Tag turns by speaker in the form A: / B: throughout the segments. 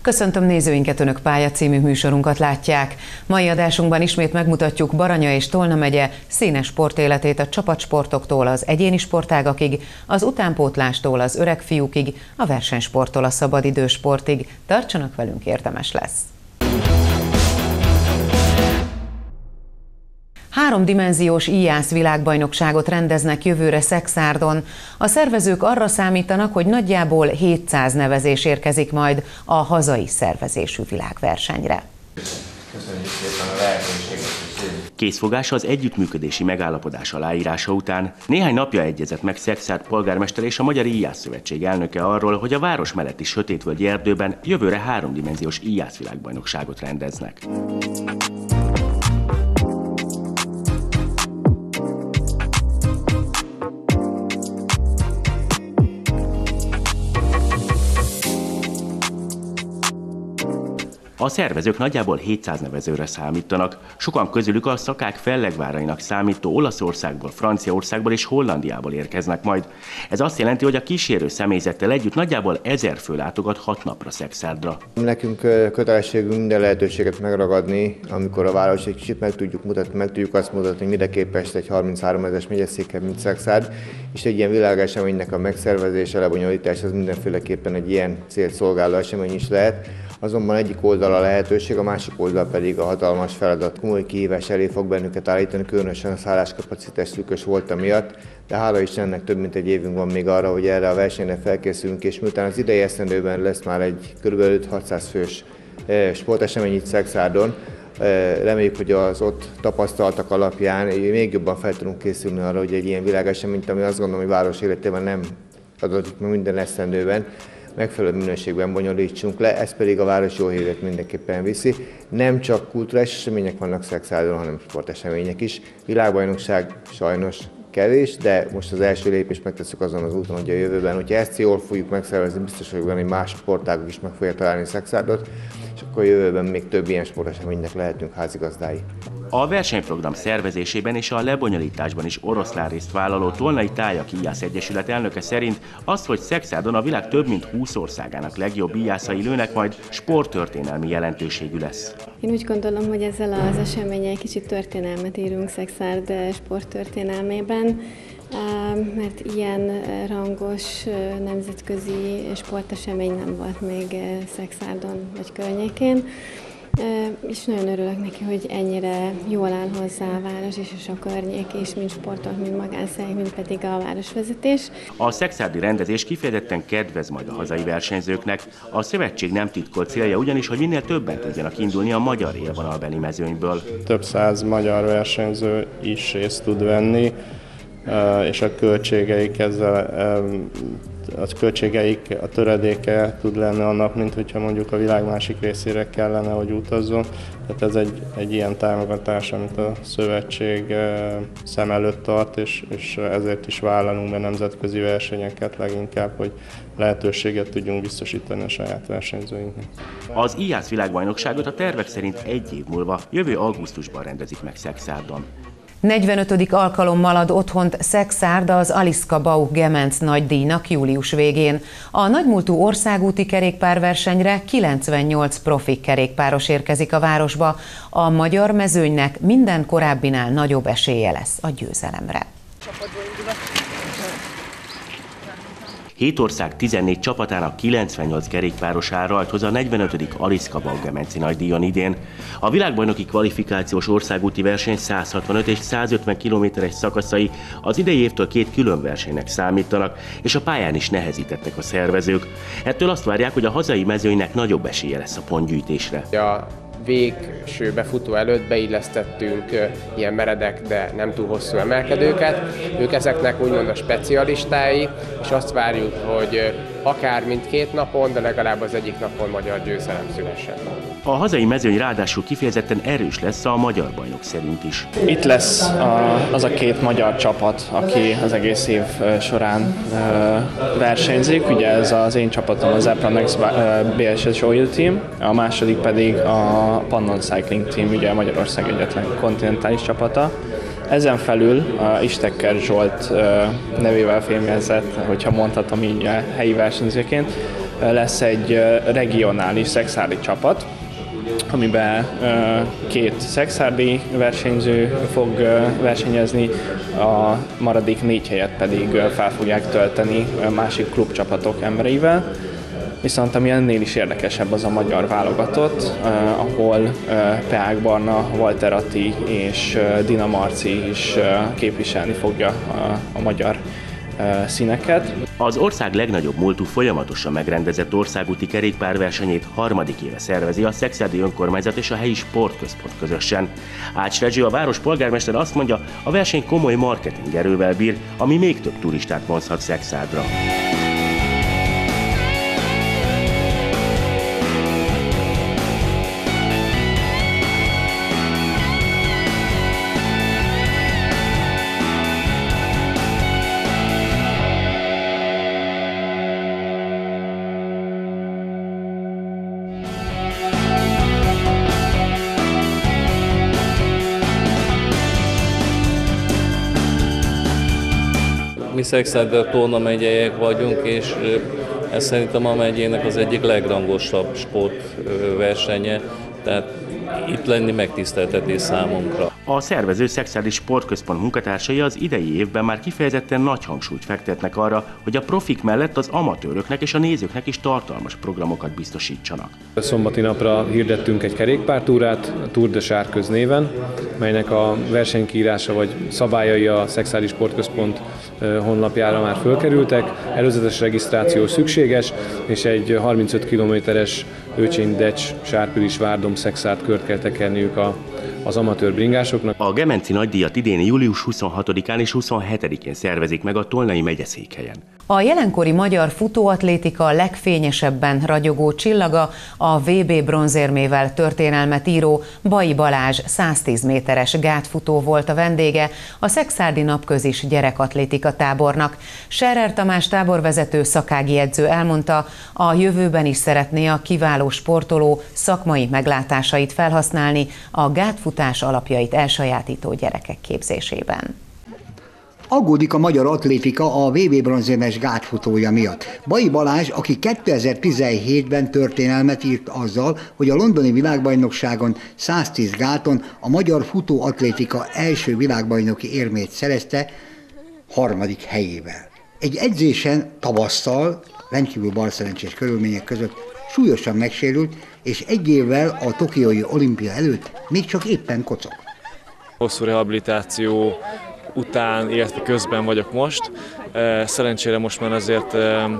A: Köszöntöm nézőinket, Önök Pálya című műsorunkat látják. Mai adásunkban ismét megmutatjuk Baranya és Tolna megye színes sportéletét a csapatsportoktól az egyéni sportágakig, az utánpótlástól az öreg fiúkig, a versenysporttól a szabadidős sportig. Tartsanak velünk, érdemes lesz! 3-dimenziós íjász világbajnokságot rendeznek jövőre Szekszárdon. A szervezők arra számítanak, hogy nagyjából 700 nevezés érkezik majd a hazai szervezésű világversenyre.
B: Köszönjük szépen a lehetőséget.
C: Készfogás az együttműködési megállapodás aláírása után néhány napja egyezett meg Szekszárd polgármester és a Magyar Íjász Szövetség elnöke arról, hogy a város melletti Sötétvölgyi erdőben jövőre 3-dimenziós íjász világbajnokságot rendeznek. A szervezők nagyjából 700 nevezőre számítanak, sokan közülük a szakák fellegvárainak számító Olaszországból, Franciaországból és Hollandiából érkeznek majd. Ez azt jelenti, hogy a kísérő személyzettel együtt nagyjából 1000 fő látogat 6 napra Szekszárdra.
B: Nekünk kötelességünk minden lehetőséget megragadni, amikor a város egy kicsit meg tudjuk azt mutatni, hogy mire képest egy 33 000-es megyeszékkel, mint Szekszárd, és egy ilyen világeseménynek a megszervezése, lebonyolítása az mindenféleképpen egy ilyen célt szolgáló esemény is lehet. Azonban egyik oldal a lehetőség, a másik oldal pedig a hatalmas feladat. Komoly kihívás elé fog bennünket állítani, különösen a szálláskapacitás szűkös volt miatt, de hála Istennek több mint egy évünk van még arra, hogy erre a versenyre felkészülünk, és miután az idei esztendőben lesz már egy kb. 600 fős sportesemény itt Szekszárdon, reméljük, hogy az ott tapasztaltak alapján még jobban fel tudunk készülni arra, hogy egy ilyen világeseményt, ami azt gondolom, hogy város életében nem adatik meg minden esztendőben, megfelelő minőségben bonyolítsunk le, ez pedig a város jó hírét mindenképpen viszi. Nem csak kulturális események vannak Szekszárdon, hanem sportesemények is. Világbajnokság sajnos kevés, de most az első lépést megtesszük azon az úton, hogy a jövőben, hogyha ezt jól fogjuk megszervezni, biztos vagyok benne, hogy más sportágok is meg fogják találni Szekszárdot, és akkor a jövőben még több ilyen sporteseménynek lehetünk házigazdái.
C: A versenyprogram szervezésében és a lebonyolításban is oroszlán részt vállaló Tolnai Tájak Íjász Egyesület elnöke szerint azt, hogy Szekszárdon a világ több mint 20 országának legjobb íjászai lőnek, majd sporttörténelmi jelentőségű lesz.
D: Én úgy gondolom, hogy ezzel az eseménnyel egy kicsit történelmet írunk Szekszárd sporttörténelmében, mert ilyen rangos nemzetközi sportesemény nem volt még Szekszárdon vagy környékén. És nagyon örülök neki, hogy ennyire jól áll hozzá a város és a környék is, mind sportok, mind magánszemélyek, mind pedig a városvezetés.
C: A szekszárdi rendezés kifejezetten kedvez majd a hazai versenyzőknek. A szövetség nem titkolt célja ugyanis, hogy minél többen tudjanak indulni a magyar élvonalbeli mezőnyből.
E: Több száz magyar versenyző is részt tud venni, és a költségeik a töredéke tud lenni annak, mint hogyha mondjuk a világ másik részére kellene, hogy utazzon. Tehát ez egy ilyen támogatás, amit a szövetség szem előtt tart, és ezért is vállalunk be nemzetközi versenyeket leginkább, hogy lehetőséget tudjunk biztosítani a saját versenyzőinknek.
C: Az íjász világbajnokságot a tervek szerint egy év múlva, jövő augusztusban rendezik meg Szekszárdon.
A: 45. alkalommal ad otthont Szekszárd az Aliszka Bauch Gemenc nagydíjnak július végén. A nagymúltú országúti kerékpárversenyre 98 profi kerékpáros érkezik a városba. A magyar mezőnynek minden korábbinál nagyobb esélye lesz a győzelemre.
C: 7 ország 14 csapatának 98 kerékpáros áll rajthoz a 45. Aliszka Bauch Gemenci nagydíjon idén. A világbajnoki kvalifikációs országúti verseny 165 és 150 kilométeres szakaszai az idei évtől 2 külön versenynek számítanak, és a pályán is nehezítettek a szervezők. Ettől azt várják, hogy a hazai mezőnynek nagyobb esélye lesz a pontgyűjtésre.
F: Végső befutó előtt beillesztettünk ilyen meredek, de nem túl hosszú emelkedőket. Ők ezeknek úgymond a specialistái, és azt várjuk, hogy akár mindkét napon, de legalább az egyik napon magyar győzelem szülessen.
C: A hazai mezőny ráadásul kifejezetten erős lesz a magyar bajnok szerint is.
G: Itt lesz az a 2 magyar csapat, aki az egész év során versenyzik. Ugye ez az én csapatom, az Epranex BSS Oil Team, a második pedig a Pannon Cycling Team, ugye Magyarország egyetlen kontinentális csapata. Ezen felül a Istekker Zsolt nevével fémjelzett, hogyha mondhatom így a helyi versenyzőként, lesz egy regionális szexárdi csapat, amiben 2 szexárdi versenyző fog versenyezni, a maradék 4 helyet pedig fel fogják tölteni másik klubcsapatok embereivel. Viszont ami ennél is érdekesebb, az a magyar válogatott, ahol Peák Barna, Walter Atti és Dina Marci is képviselni fogja a magyar színeket.
C: Az ország legnagyobb múltú folyamatosan megrendezett országúti kerékpárversenyét harmadik éve szervezi a Szekszárdi Önkormányzat és a helyi sportközpont közösen. Ács Rezső, a város polgármester azt mondja, a verseny komoly marketing erővel bír, ami még több turistát vonzhat Szekszárdra.
H: Mi Szekszárd Tolna megyeiek vagyunk, és ez szerintem a megyének az egyik legrangosabb sportversenye, tehát itt lenni megtiszteltetés számunkra.
C: A szervező Szekszárdi Sportközpont munkatársai az idei évben már kifejezetten nagy hangsúlyt fektetnek arra, hogy a profik mellett az amatőröknek és a nézőknek is tartalmas programokat biztosítsanak.
I: Szombati napra hirdettünk egy kerékpártúrát, a Tour de Sárköz néven, melynek a versenykiírása vagy szabályai a Szekszárdi Sportközpont honlapjára már fölkerültek. Előzetes regisztráció szükséges, és egy 35 kilométeres Őcsény-Decs-Sárpilis-Várdom-Szekszárd kört kell tekerniük az amatőr bringásoknak.
C: A Gemenci nagydíjat idén július 26-án és 27-én szervezik meg a Tolnai megyeszékhelyen.
A: A jelenkori magyar futóatlétika legfényesebben ragyogó csillaga a VB bronzérmével történelmet író Bai Balázs 110 méteres gátfutó volt a vendége a Szekszárdi Napközis gyerekatlétika tábornak. Scherer Tamás táborvezető szakági edző elmondta, a jövőben is szeretné a kiváló sportoló szakmai meglátásait felhasználni a gátfutás alapjait elsajátító gyerekek képzésében.
J: Aggódik a magyar atlétika a VB bronzérmes gátfutója miatt. Bai Balázs, aki 2017-ben történelmet írt azzal, hogy a londoni világbajnokságon 110 gáton a magyar futóatlétika első világbajnoki érmét szerezte 3. helyével. Egy edzésen tavasszal, rendkívül balszerencsés körülmények között súlyosan megsérült, és egy évvel a tokiói olimpia előtt még csak éppen kocog.
K: Hosszú rehabilitáció után, illetve közben vagyok most. Szerencsére most már azért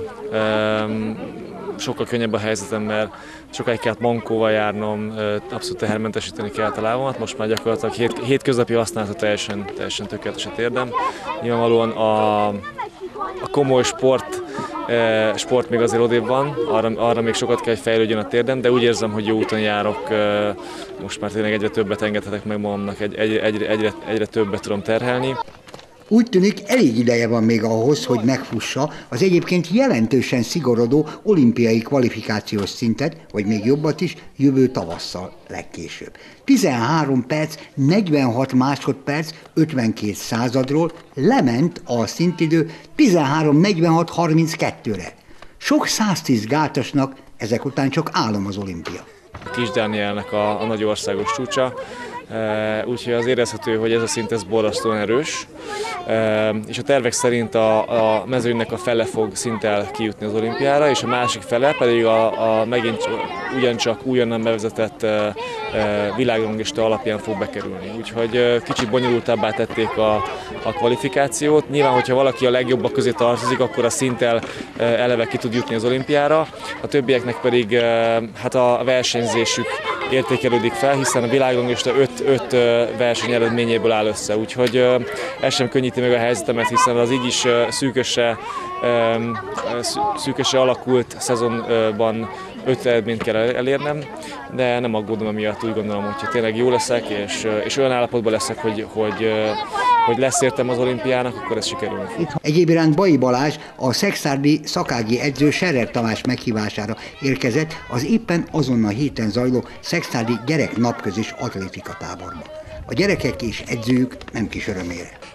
K: sokkal könnyebb a helyzetem, mert sokáig kellett mankóval járnom, abszolút tehermentesíteni kellett a lábamat, most már gyakorlatilag hétköznapi használata teljesen tökéletes a térdem. Nyilvánvalóan a komoly sport még azért odébb van, arra még sokat kell, hogy fejlődjön a térdem, de úgy érzem, hogy jó úton járok, most már tényleg egyre többet engedhetek meg magamnak, egyre többet tudom terhelni.
J: Úgy tűnik, elég ideje van még ahhoz, hogy megfussa az egyébként jelentősen szigorodó olimpiai kvalifikációs szintet, vagy még jobbat is, jövő tavasszal legkésőbb. 13 perc, 46 másodperc, 52 századról lement a szintidő 13:46:32-re. Sok 110 gátasnak ezek után csak álom az olimpia.
K: Kis Dánielnek a nagy országos csúcsa, úgyhogy az érezhető, hogy ez a szint ez borzasztóan erős, és a tervek szerint a mezőnynek a fele fog szinttel kijutni az olimpiára, és a másik fele pedig megint ugyancsak újonnan bevezetett világranglista alapján fog bekerülni. Úgyhogy kicsit bonyolultabbá tették a kvalifikációt. Nyilván, hogyha valaki a legjobbak közé tartozik, akkor a szinttel eleve ki tud jutni az olimpiára, a többieknek pedig hát a versenyzésük értékelődik fel, hiszen a világranglista 5 verseny eredményéből áll össze, úgyhogy ez sem könnyíti meg a helyzetemet, hiszen az így is szűkösre alakult szezonban 5 eredményt kell elérnem, de nem aggódom emiatt, úgy gondolom, hogy tényleg jó leszek, és olyan állapotban leszek, hogy lesz értem az olimpiának, akkor ez sikerül.
J: Egyéb iránt Bai Balázs a szekszárdi szakági edző Scherer Tamás meghívására érkezett az éppen azon a héten zajló szekszárdi gyerek napközis atlétika táborba. A gyerekek és edzőjük nem kis örömére.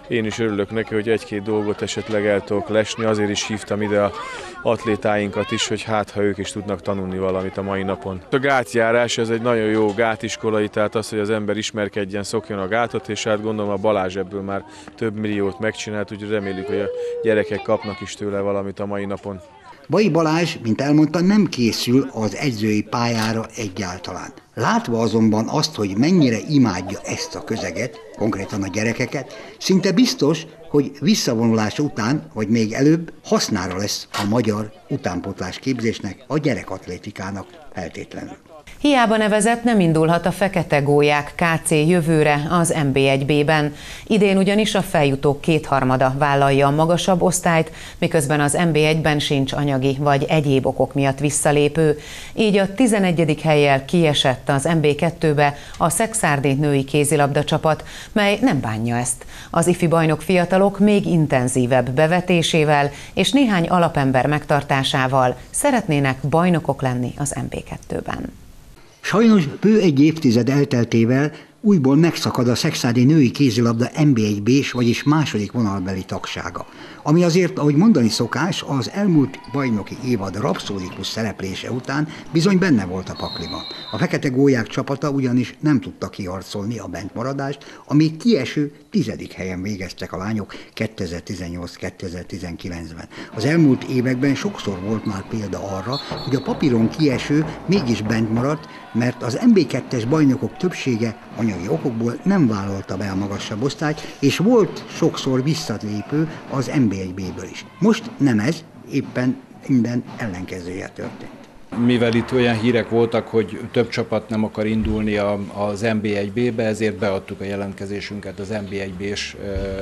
K: én is örülök neki, hogy egy-két dolgot esetleg el tudok lesni, azért is hívtam ide a atlétáinkat is, hogy hát ha ők is tudnak tanulni valamit a mai napon. A gátjárás, ez egy nagyon jó gátiskolai, tehát az, hogy az ember ismerkedjen, szokjon a gátot, és hát gondolom a Balázs ebből már több milliót megcsinált, úgyhogy reméljük, hogy a gyerekek kapnak is tőle valamit a mai napon.
J: Bai Balázs, mint elmondta, nem készül az edzői pályára egyáltalán. Látva azonban azt, hogy mennyire imádja ezt a közeget, konkrétan a gyerekeket, szinte biztos, hogy visszavonulása után, vagy még előbb hasznára lesz a magyar utánpótlás képzésnek, a gyerekatlétikának feltétlenül.
A: Hiába nevezett, nem indulhat a fekete gólyák KC jövőre az NB1B-ben. Idén ugyanis a feljutók kétharmada vállalja a magasabb osztályt, miközben az NB1-ben sincs anyagi vagy egyéb okok miatt visszalépő. Így a 11. hellyel kiesett az NB2-be a szekszárdi női kézilabda csapat, mely nem bánja ezt. Az ifi bajnok fiatalok még intenzívebb bevetésével és néhány alapember megtartásával szeretnének bajnokok lenni az NB2-ben.
J: Sajnos bő egy évtized elteltével újból megszakad a szekszárdi női kézilabda NB1B-s, vagyis második vonalbeli tagsága. Ami azért, ahogy mondani szokás, az elmúlt bajnoki évad rapszódikus szereplése után bizony benne volt a pakliban. A fekete gólyák csapata ugyanis nem tudta kiharcolni a bentmaradást, a kieső 10. helyen végeztek a lányok 2018-2019-ben. Az elmúlt években sokszor volt már példa arra, hogy a papíron kieső mégis bent maradt, mert az NB2-es bajnokok többsége anyagi okokból nem vállalta be a magasabb osztályt, és volt sokszor visszalépő az NB1B-ből is. Most nem ez, éppen minden ellenkezője történt.
L: Mivel itt olyan hírek voltak, hogy több csapat nem akar indulni az NB1B-be, ezért beadtuk a jelentkezésünket az NB1B-s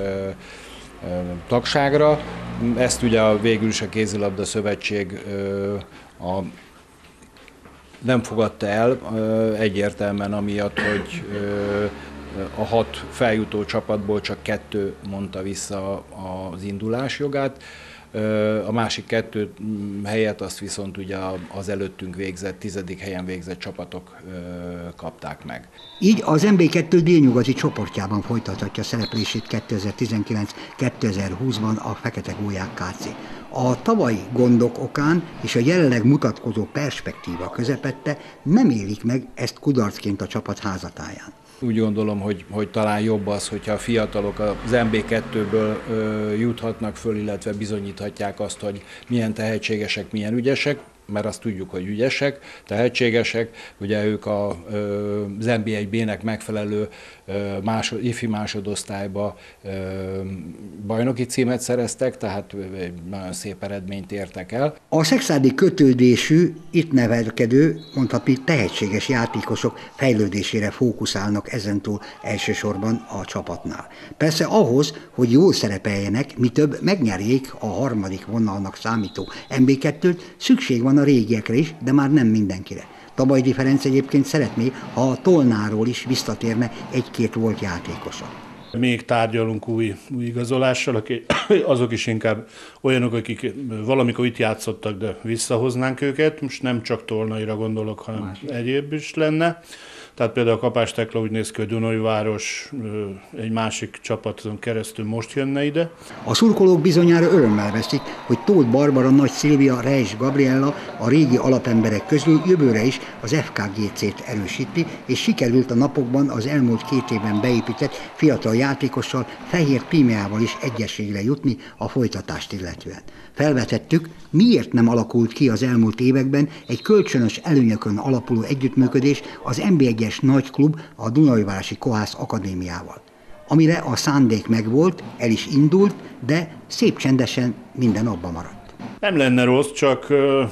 L: tagságra. Ezt ugye végül is a Kézilabda Szövetség nem fogadta el egyértelműen amiatt, hogy a 6 feljutó csapatból csak 2 mondta vissza az indulás jogát. A másik 2 helyet azt viszont ugye az előttünk végzett, 10. helyen végzett csapatok kapták meg.
J: Így az NB2 délnyugati csoportjában folytathatja szereplését 2019-2020-ban a Fekete Gólyák KC. A tavalyi gondok okán és a jelenleg mutatkozó perspektíva közepette nem élik meg ezt kudarcként a csapat házatáján.
L: Úgy gondolom, hogy talán jobb az, hogyha a fiatalok az NB2-ből juthatnak föl, illetve bizonyíthatják azt, hogy milyen tehetségesek, milyen ügyesek, mert azt tudjuk, hogy ügyesek, tehetségesek, ugye ők az NB1B-nek megfelelő ifi másodosztályba bajnoki címet szereztek, tehát egy nagyon szép eredményt értek el.
J: A szekszárdi kötődésű, itt nevelkedő, mondhatni tehetséges játékosok fejlődésére fókuszálnak ezentúl elsősorban a csapatnál. Persze ahhoz, hogy jól szerepeljenek, mi több megnyerjék a harmadik vonalnak számító NB2-t, szükség van a régiekre is, de már nem mindenkire. Tabajdi Ferenc egyébként szeretné, ha a Tolnáról is visszatérne egy-két volt játékosa.
M: Még tárgyalunk új igazolással, azok is inkább olyanok, akik valamikor itt játszottak, de visszahoznánk őket. Most nem csak Tolnaira gondolok, hanem egyéb is lenne. Tehát például a Kapás Tekla úgy néz ki, hogy Dunaújváros egy másik csapaton keresztül most jönne ide.
J: A szurkolók bizonyára örömmel veszik, hogy Tóth Barbara, Nagy Szilvia, Reis Gabriella a régi alapemberek közül jövőre is az FKGC-t erősíti, és sikerült a napokban az elmúlt 2 évben beépített fiatal játékossal, Fehér Tímeával is egyességre jutni a folytatást illetően. Felvetettük, miért nem alakult ki az elmúlt években egy kölcsönös előnyökön alapuló együttműködés az NB1-es nagyklub, a Dunaújvárosi Kohász Akadémiával. Amire a szándék megvolt, el is indult, de szép csendesen minden abba maradt.
M: Nem lenne rossz, csak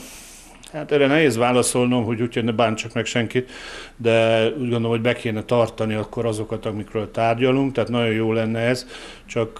M: hát erre nehéz válaszolnom, hogy úgyhogy ne bántsak meg senkit, de úgy gondolom, hogy be kéne tartani akkor azokat, amikről tárgyalunk, tehát nagyon jó lenne ez, csak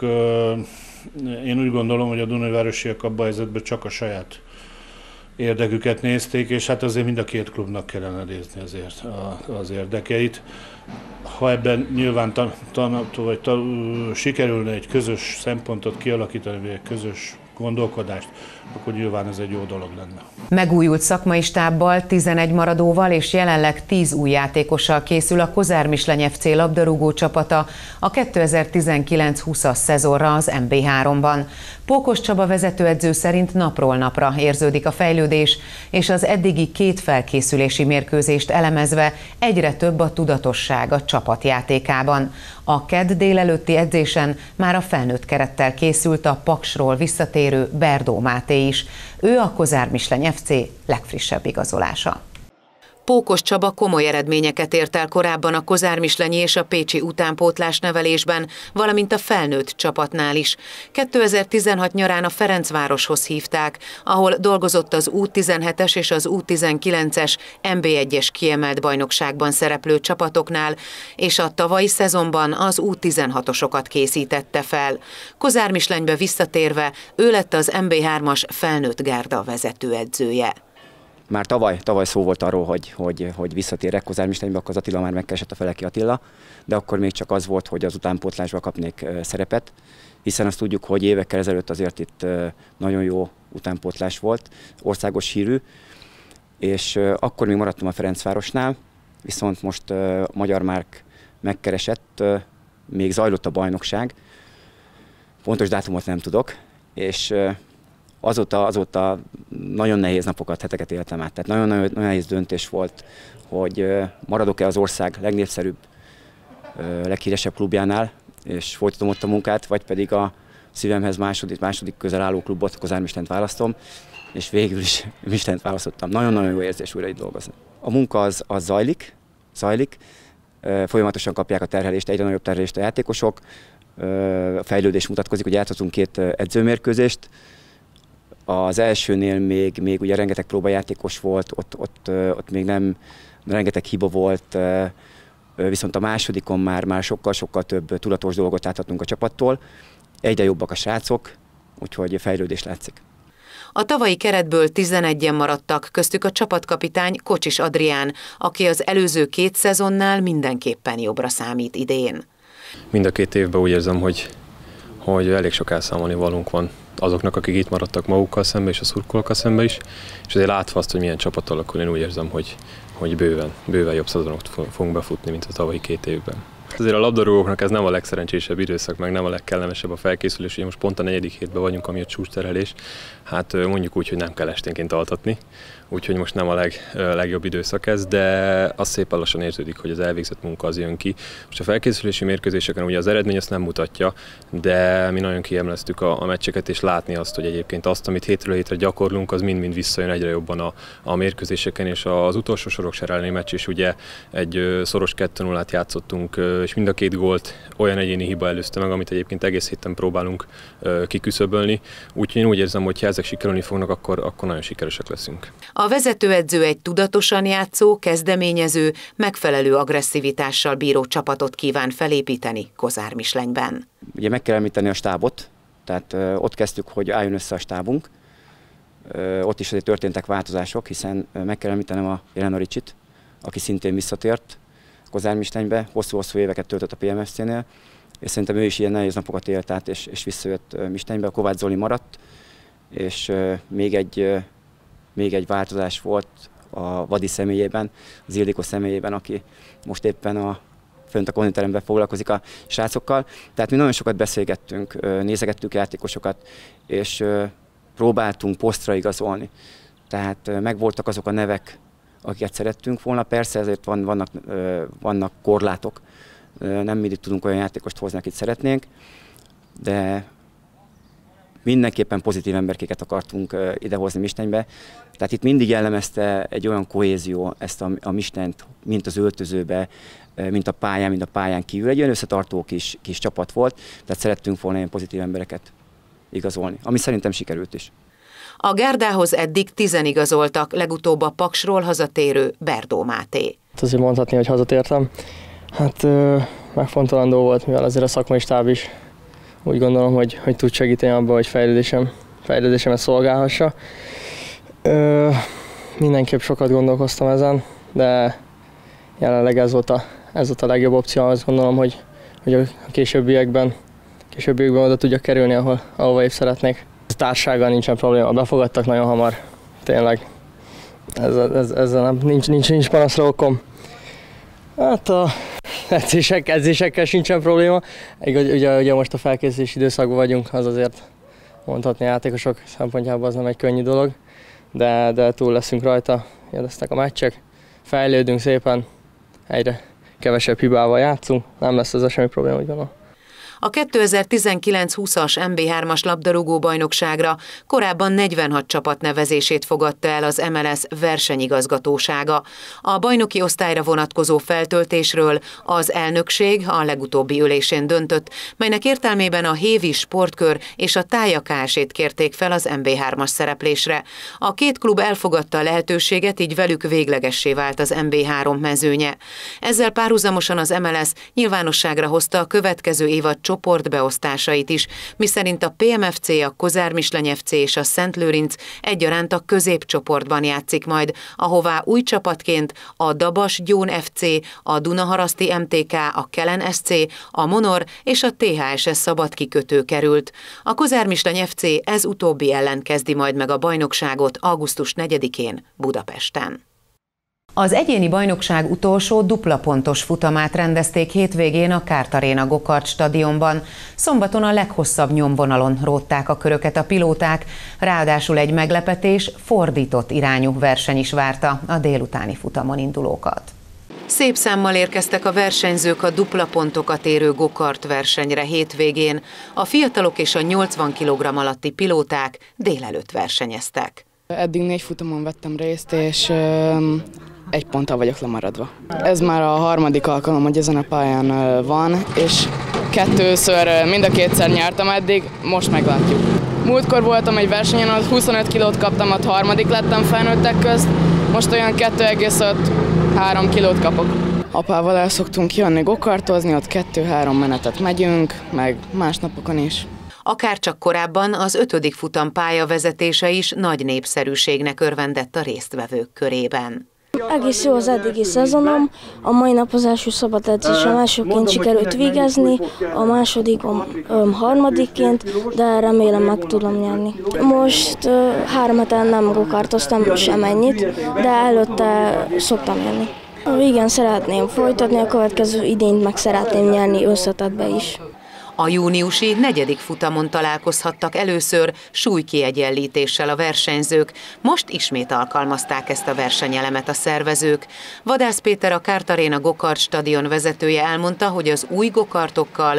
M: én úgy gondolom, hogy a Dunaújvárosiak abban a helyzetben csak a saját érdeküket nézték, és hát azért mind a 2 klubnak kellene nézni azért az érdekeit. Ha ebben nyilván sikerülne egy közös szempontot kialakítani, vagy egy közös gondolkodást, akkor nyilván ez egy jó dolog lenne.
A: Megújult szakmai stábbal, 11 maradóval és jelenleg 10 új játékossal készül a Kozár Misleny FC labdarúgó csapata a 2019-20-as szezonra az MB3-ban. Pókos Csaba vezetőedző szerint napról napra érződik a fejlődés, és az eddigi 2 felkészülési mérkőzést elemezve egyre több a tudatosság a csapatjátékában. A kedd délelőtti edzésen már a felnőtt kerettel készült a Paksról visszatérő Berdó Máté is. Ő a Kozár Misleny FC legfrissebb igazolása. Pókos Csaba komoly eredményeket ért el korábban a kozármislenyi és a pécsi utánpótlás nevelésben, valamint a felnőtt csapatnál is. 2016 nyarán a Ferencvároshoz hívták, ahol dolgozott az U17-es és az U19-es NB1-es kiemelt bajnokságban szereplő csapatoknál, és a tavalyi szezonban az U16-osokat készítette fel. Kozármislenybe visszatérve ő lett az NB3-as felnőtt gárda vezetőedzője.
N: Már tavaly szó volt arról, hogy visszatérek Kozármislenybe, akkor az Attila már megkeresett, a Feleki Attila, de akkor még csak az volt, hogy az utánpótlásba kapnék szerepet, hiszen azt tudjuk, hogy évekkel ezelőtt azért itt nagyon jó utánpótlás volt, országos hírű, és akkor még maradtam a Ferencvárosnál, viszont most Magyar Márk megkeresett, még zajlott a bajnokság, pontos dátumot nem tudok, és azóta nagyon nehéz napokat, heteket éltem át. Tehát nagyon nehéz döntés volt, hogy maradok-e az ország legnépszerűbb, leghíresebb klubjánál, és folytatom ott a munkát, vagy pedig a szívemhez második közel álló klubot, Kozár Mislenyt választom, és végül is Mislenyt választottam. Nagyon-nagyon jó érzés újra itt dolgozni. A munka az zajlik, folyamatosan kapják a terhelést, egyre nagyobb terhelést a játékosok, a fejlődés mutatkozik, ugye játszottunk 2 edzőmérkőzést. Az elsőnél még ugye rengeteg próbajátékos volt, ott még nem rengeteg hiba volt, viszont a másodikon már sokkal több tudatos dolgot láthatunk a csapattól. Egyre jobbak a srácok, úgyhogy fejlődés látszik.
A: A tavalyi keretből 11-en maradtak, köztük a csapatkapitány Kocsis Adrián, aki az előző 2 szezonnál mindenképpen jobbra számít idén.
O: Mind a 2 évben úgy érzem, hogy elég sok elszámolni valunk van azoknak, akik itt maradtak magukkal szembe és a szurkolókkal szembe is, és azért látva azt, hogy milyen csapat alakul, én úgy érzem, hogy bőven jobb szezonokat fogunk befutni, mint a tavalyi 2 évben. Azért a labdarúgóknak ez nem a legszerencsésebb időszak, meg nem a legkellemesebb a felkészülés, ugye most pont a 4. hétben vagyunk, ami a csúcsterhelés, hát mondjuk úgy, hogy nem kell esténként altatni, úgyhogy most nem a legjobb időszak ez, de az szépen lassan érződik, hogy az elvégzett munka az jön ki. Most a felkészülési mérkőzéseken ugye az eredmény azt nem mutatja, de mi nagyon kiemeleztük a meccseket, és látni azt, hogy egyébként azt, amit hétről hétre gyakorlunk, az mind-mind visszajön egyre jobban a mérkőzéseken, és az utolsó Soroksári elleni meccs is ugye egy szoros 2-0-át játszottunk, és mind a 2 gólt olyan egyéni hiba előzte meg, amit egyébként egész héten próbálunk kiküszöbölni. Úgyhogy én úgy érzem, hogy ha ezek sikerülni fognak, akkor nagyon sikeresek leszünk.
A: A vezetőedző egy tudatosan játszó, kezdeményező, megfelelő agresszivitással bíró csapatot kíván felépíteni Kozármislenyben.
N: Ugye meg kell említeni a stábot, tehát ott kezdtük, hogy álljon össze a stábunk. Ott is azért történtek változások, hiszen meg kell említenem a Jelena Ricsit, aki szintén visszatért Kozármislenybe, hosszú éveket töltött a PMFC-nél, és szerintem ő is ilyen nehéz napokat élt át, és visszajött Mislenybe. A Kovács Zoli maradt, és még egy változás volt a Vadi személyében, az Ildikó személyében, aki most éppen fönt a konditeremben foglalkozik a srácokkal. Tehát mi nagyon sokat beszélgettünk, nézegettük játékosokat, és próbáltunk posztra igazolni. Tehát megvoltak azok a nevek, akiket szerettünk volna. Persze ezért vannak korlátok, nem mindig tudunk olyan játékost hozni, akit szeretnénk, de mindenképpen pozitív emberkéket akartunk idehozni Mislenybe. Tehát itt mindig jellemezte egy olyan kohézió ezt a Mislenyt, mint az öltözőbe, mint a pályán kívül. Egy olyan összetartó kis csapat volt, tehát szerettünk volna ilyen pozitív embereket igazolni, ami szerintem sikerült is.
A: A gárdához eddig 10-en igazoltak, legutóbb a Paksról hazatérő Berdó Máté.
P: Azért mondhatni, hogy hazatértem. Hát megfontolandó volt, mivel azért a szakmai stáb is úgy gondolom, hogy tud segíteni abban, hogy fejlődésemet szolgálhassa. Mindenképp sokat gondolkoztam ezen, de jelenleg ez volt a legjobb opció. Azt gondolom, hogy a későbbiekben oda tudjak kerülni, ahova épp szeretnék. társággal nincsen probléma, befogadtak nagyon hamar, tényleg. Ezzel nincs panaszra okom. Hát a edzésekkel sincsen probléma. Ugye most a felkészülési időszakban vagyunk, az azért mondhatni játékosok szempontjából az nem egy könnyű dolog, de túl leszünk rajta, jönnek a meccsek, fejlődünk szépen, egyre kevesebb hibával játszunk, nem lesz ez semmi probléma, úgy gondolom.
A: A 2019-20-as MB3-as labdarúgó bajnokságra korábban 46 csapat nevezését fogadta el az MLS versenyigazgatósága. A bajnoki osztályra vonatkozó feltöltésről az elnökség a legutóbbi ülésén döntött, melynek értelmében a Hévi Sportkör és a Tája Kft-t kérték fel az MB3-as szereplésre. A két klub elfogadta a lehetőséget, így velük véglegessé vált az MB3 mezőnye. Ezzel párhuzamosan az MLS nyilvánosságra hozta a következő évad csoportbeosztásait is, miszerint a PMFC, a Kozár Misleny FC és a Szent Lőrinc egyaránt a középcsoportban játszik majd, ahová új csapatként a Dabas Gyón FC, a Dunaharaszti MTK, a Kelen SC, a Monor és a THSS szabad kikötő került. A Kozár Misleny FC ez utóbbi ellen kezdi majd meg a bajnokságot augusztus 4-én Budapesten. Az egyéni bajnokság utolsó dupla pontos futamát rendezték hétvégén a Kárt Aréna Gokart stadionban. Szombaton a leghosszabb nyomvonalon rótták a köröket a pilóták, ráadásul egy meglepetés, fordított irányú verseny is várta a délutáni futamon indulókat. Szép számmal érkeztek a versenyzők a dupla pontokat érő gokart versenyre hétvégén. A fiatalok és a 80 kg alatti pilóták délelőtt versenyeztek.
Q: Eddig 4 futamon vettem részt, és 1 ponttal vagyok lemaradva. Ez már a harmadik alkalom, hogy ezen a pályán van, és mind a kétszer nyertem eddig, most meglátjuk. Múltkor voltam egy versenyen, ahol 25 kilót kaptam, ott harmadik lettem felnőttek közt, most olyan 2,5-3 kilót kapok. Apával el szoktunk jönni gokartozni, ott 2-3 menetet megyünk, meg más napokon is.
A: Akárcsak korábban az 5. futam pályavezetése is nagy népszerűségnek örvendett a résztvevők körében.
R: Egész jó az eddigi szezonom, a mai nap az első szabad edzésem elsőként sikerült végezni, a másodikon harmadikként, de remélem meg tudom nyerni. Most 3 hete nem gokartoztam semennyit, de előtte szoktam jönni. Igen, szeretném folytatni, a következő idényt meg szeretném nyerni összetettbe is.
A: A júniusi 4. futamon találkozhattak először súlykiegyenlítéssel a versenyzők, most ismét alkalmazták ezt a versenyelemet a szervezők. Vadász Péter, a Kárt Aréna Gokart stadion vezetője elmondta, hogy az új gokartokkal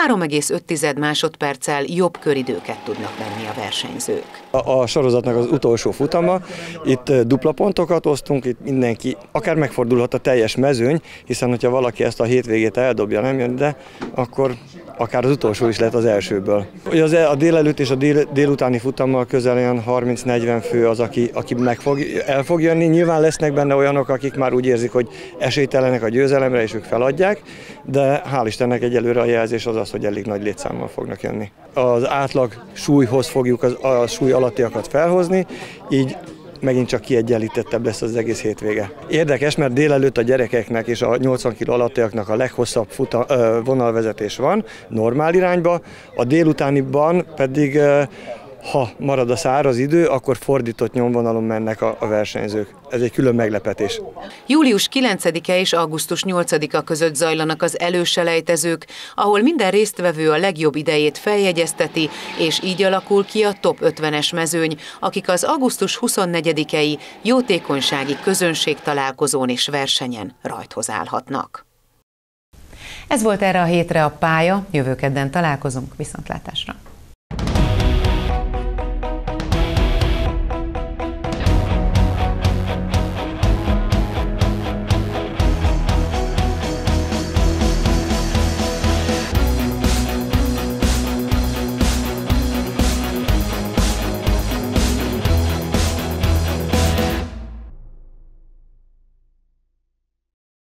A: 3,5 másodperccel jobb köridőket tudnak venni a versenyzők.
S: A sorozatnak az utolsó futama, itt dupla pontokat osztunk, itt mindenki, akár megfordulhat a teljes mezőny, hiszen hogyha valaki ezt a hétvégét eldobja, nem jön ide, akkor akár az utolsó is lehet az elsőből. Ugye a délelőtt és a délutáni futammal közel olyan 30-40 fő az, aki el fog jönni. Nyilván lesznek benne olyanok, akik már úgy érzik, hogy esélytelenek a győzelemre, és ők feladják, de hál' Istennek egyelőre a jelzés az, hogy elég nagy létszámmal fognak jönni. Az átlag súlyhoz fogjuk a súly alattiakat felhozni, így megint csak kiegyenlítettebb lesz az egész hétvége. Érdekes, mert délelőtt a gyerekeknek és a 80 kg alattiaknak a leghosszabb vonalvezetés van, normál irányba, a délutániban pedig, ha marad a száraz idő, akkor fordított nyomvonalon mennek a versenyzők. Ez egy külön meglepetés.
A: Július 9-e és augusztus 8-a között zajlanak az előselejtezők, ahol minden résztvevő a legjobb idejét feljegyezteti, és így alakul ki a top 50-es mezőny, akik az augusztus 24-i jótékonysági közönségtalálkozón és versenyen rajthoz állhatnak. Ez volt erre a hétre a pálya, jövő kedden találkozunk, viszontlátásra!